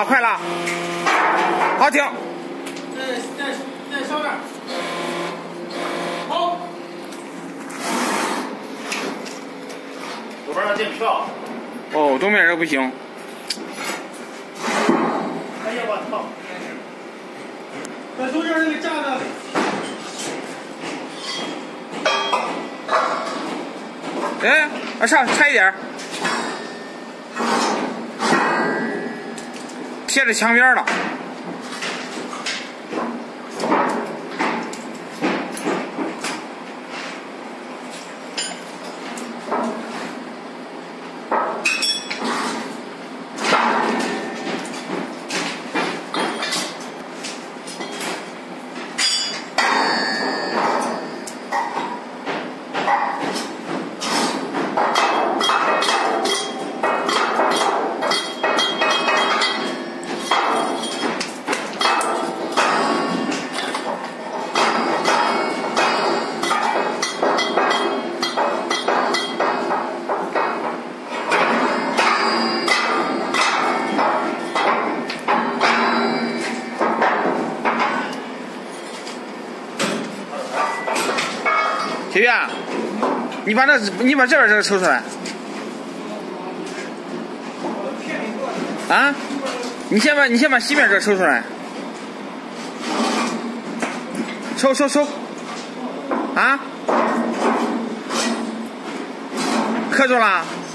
快了，好停。 再上面。好。 左边要进票。 哦，东边这不行。 哎呀，我操！ 把中间那个架子。 哎，往上差一点，贴着墙边了。铁玉，你把这边这个抽出来。啊？你先把西边这个抽出来。抽。啊？磕住了。